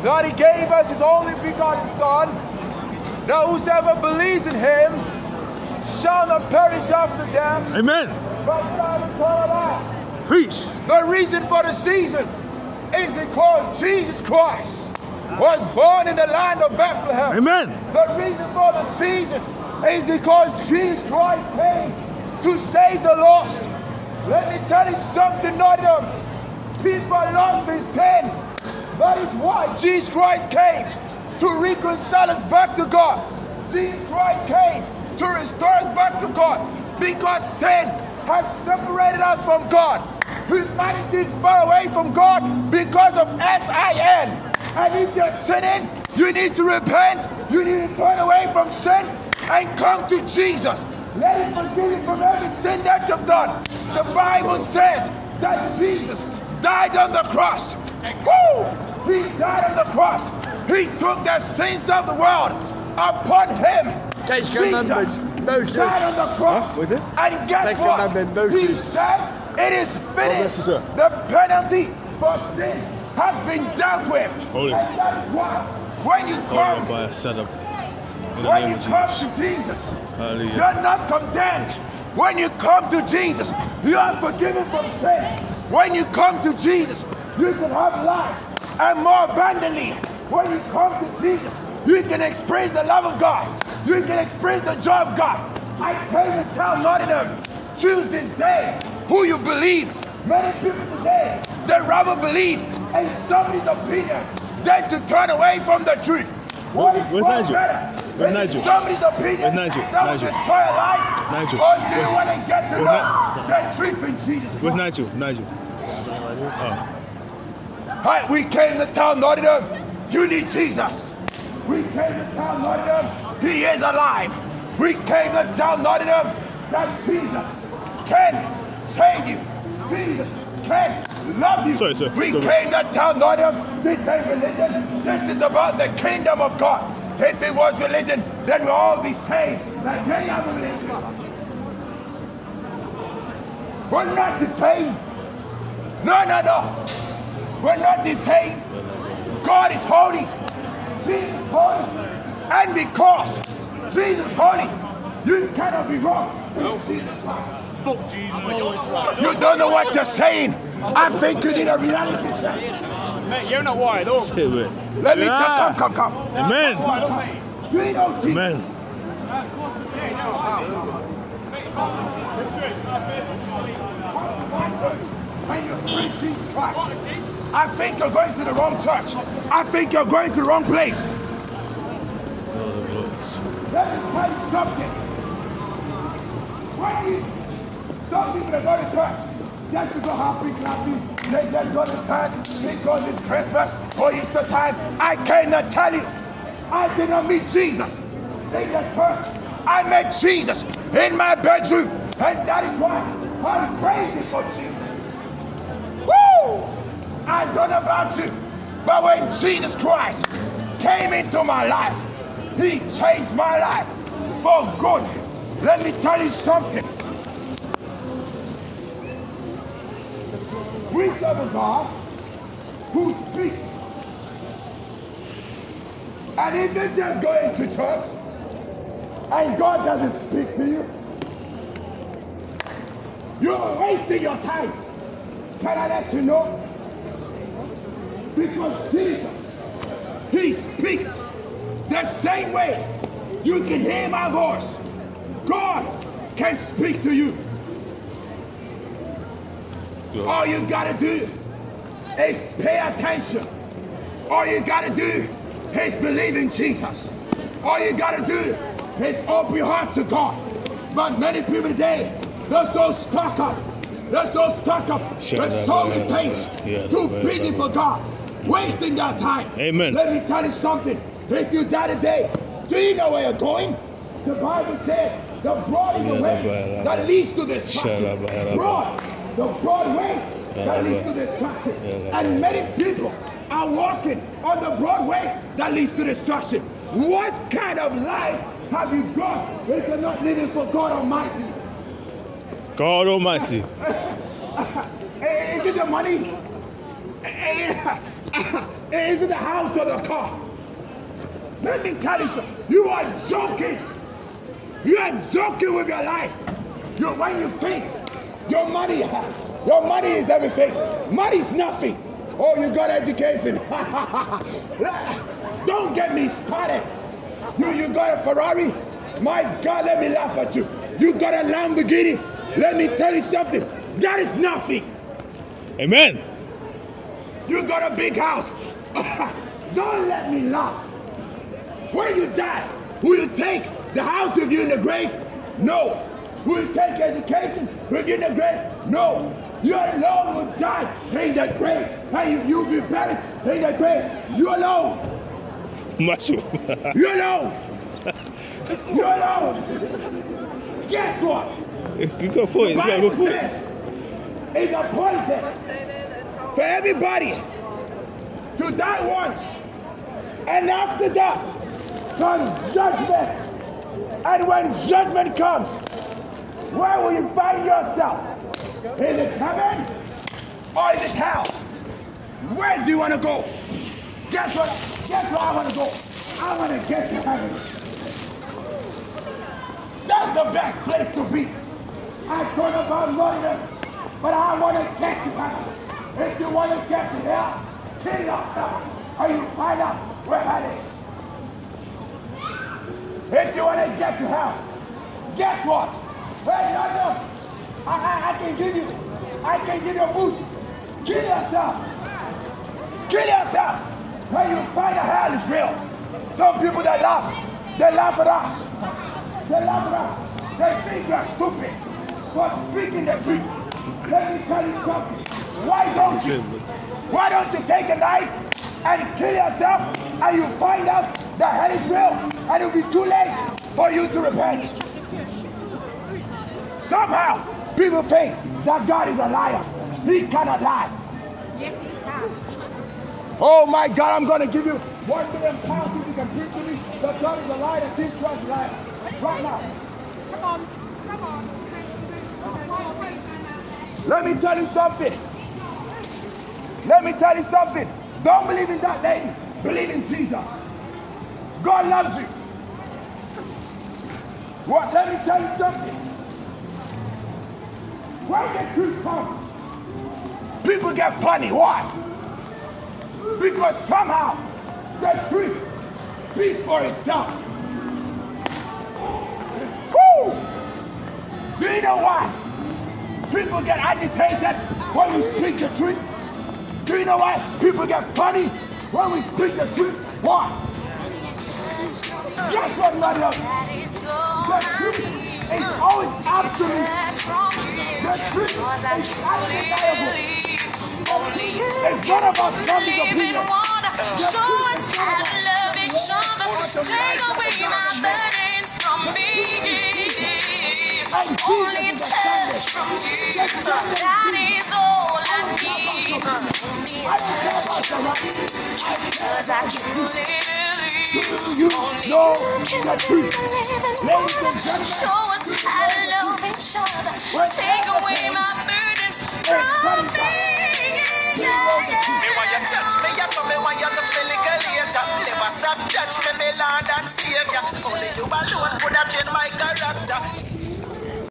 that he gave us his only begotten Son, that whosoever believes in him shall not perish after death, Amen. but shall have eternal life. Preach. The reason for the season is because Jesus Christ was born in the land of Bethlehem. Amen. The reason for the season is because Jesus Christ came to save the lost. Let me tell you something, Nottingham. People are lost in sin. That is why Jesus Christ came to reconcile us back to God. Jesus Christ came to restore us back to God, because sin has separated us from God. Humanity is far away from God because of sin. And if you're sinning, you need to repent. You need to turn away from sin and come to Jesus. Let him forgive you from every sin that you've done. The Bible says that Jesus died on the cross. Woo! He died on the cross. He took the sins of the world upon him. Jesus died on the cross. And guess what? He said, it is finished. The penalty for sin has been dealt with. And that's why when you come, to Jesus, you're not condemned. When you come to Jesus, you are forgiven from sin. When you come to Jesus, you can have life and more abundantly. When you come to Jesus, you can experience the love of God. You can experience the joy of God. I came to tell Nottingham, choose this day who you believe. Many people today, they rather believe in somebody's opinion than to turn away from the truth. What is far better? Somebody's opinion that will destroy a life, or do you want to get to know the truth in Jesus Christ? Where's Nigel? Right, we came to tell Nottingham, you need Jesus. We came to tell Nottingham, he is alive. We came to tell Nottingham that Jesus can save you. Jesus can love you. We came to tell Nottingham, this ain't religion. This is about the kingdom of God. If it was religion, then we'll all be saved like any other religion. We're not the same. No. We're not the same. God is holy. Jesus is holy. And because Jesus is holy, you cannot be wrong. No. Jesus Christ. You don't know what you're saying. I think you need a reality check. Mate, you're not wired up. Let me come. Amen. Do you know Jesus? Amen. When you preach Jesus Christ, I think you're going to the wrong church. I think you're going to the wrong place. Let me tell you something. Some people are going to church just to go happy, clapping. They just go to church because it's Christmas or Easter time. I cannot tell you. I did not meet Jesus in the church. I met Jesus in my bedroom. And that is why I'm crazy for Jesus. Woo! I don't know about you, but when Jesus Christ came into my life, he changed my life for good. Let me tell you something. We serve a God who speaks. And if you're just going to church and God doesn't speak to you, you're wasting your time. Can I let you know? Because Jesus, he speaks the same way. You can hear my voice. God can speak to you. All you gotta do is pay attention. All you gotta do is believe in Jesus. All you gotta do is open your heart to God. But many people today, they're so stuck up. They're so stuck up with so many things, too busy for God, wasting their time. Amen. Let me tell you something. If you die today, do you know where you're going? The Bible says the broad is the way that leads to destruction. Broad. The broad way that leads to destruction. And many people are walking on the broad way that leads to destruction. What kind of life have you got if you're not living for God Almighty? God Almighty. Is it the money? Is it the house or the car? Let me tell you something. You are joking. You are joking with your life. When you think your money is everything. Money is nothing. Oh, you got education. Don't get me started. You got a Ferrari? My God, let me laugh at you. You got a Lamborghini? Let me tell you something. That is nothing. Amen. You got a big house. Don't let me laugh. When you die, will you take the house with you in the grave? No. Will you take education with you in the grave? No. You alone will die in the grave. And you'll be buried in the grave. You alone. Macho. You alone. You alone. Guess what? You go for it. The Bible says it's appointed for everybody to die once. And after that comes judgment. And when judgment comes, where will you find yourself? Is it heaven or is it hell? Where do you want to go? Guess where I want to go? I want to get to heaven. That's the best place to be. I thought about London, but I want to get to heaven. If you want to get to hell, kill yourself, or you find out where hell is. If you want to get to hell, guess what? Hey, London, I can give you a boost. Kill yourself. Kill yourself. When you find out hell is real. Some people that laugh, they laugh at us. They laugh at us. They think we're stupid for speaking the truth. Let me tell you something. Why don't you take a knife and kill yourself and you find out that hell is real and it'll be too late for you to repent. Somehow, people think that God is a liar. He cannot lie. Yes, he can. Oh my God, I'm going to give you £1 million if you can prove to me that God is a liar and Jesus Christ is a liar. Right now. Come on. Come on. Let me tell you something. Let me tell you something. Don't believe in that lady. Believe in Jesus. God loves you. What? Let me tell you something. When the truth comes, people get funny. Why? Because somehow the truth speaks for itself. Woo! Do you know why? People get agitated when we speak the truth. Do you know why? People get funny when we speak the truth. Why? Guess what, Mario? The truth is always absolute. The truth is undeniable. It's not about somebody's opinion. Show us how to love each other. Take away my burdens from me. Only touch from you. That is all I need. Because I truly believe You only know you can the truth. Ladies and gentlemen, show us how to love each other. Take away my burdens from me. Me want you touch me, yes, so me want you touch me little later. Never stop touch me, me Lord and Savior. Only you alone could have changed my character.